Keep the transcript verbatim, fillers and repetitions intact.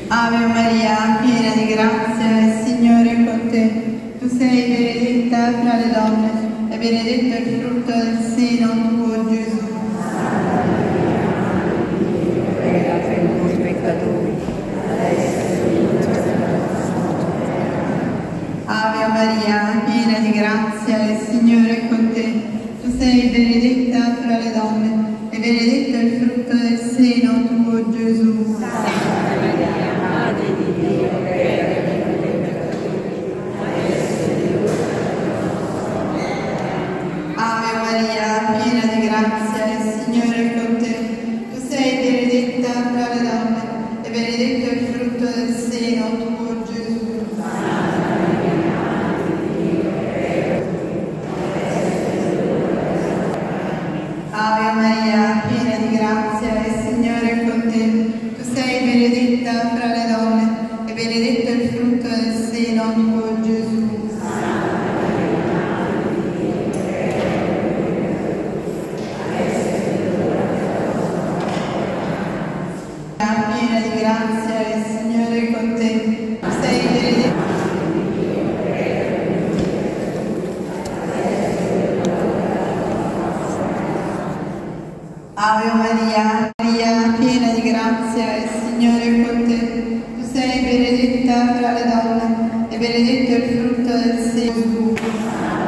Ave Maria, piena di grazia, il Signore è con te. Tu sei benedetta fra le donne e benedetto è il frutto del seno tuo, Gesù. Prega per noi peccatori, adesso e Ave Maria, piena di grazia, il Signore è con te. Tu sei benedetta fra le donne e benedetto è il frutto del seno tuo, Gesù. Ave Maria, piena di grazia, il Signore è con te. Tu sei benedetta fra le donne e benedetto è il frutto del seno tuo, Gesù. Ave Maria, piena di grazia, il Signore è con te. Tu sei benedetta fra le donne e benedetto è il frutto del seno tuo, Gesù. Piena di grazia, il Signore è con te. Tu sei benedetta. Ave Maria, Maria, piena di grazia, il Signore è con te. Tu sei benedetta fra le donne e benedetto è il frutto del seno tuo.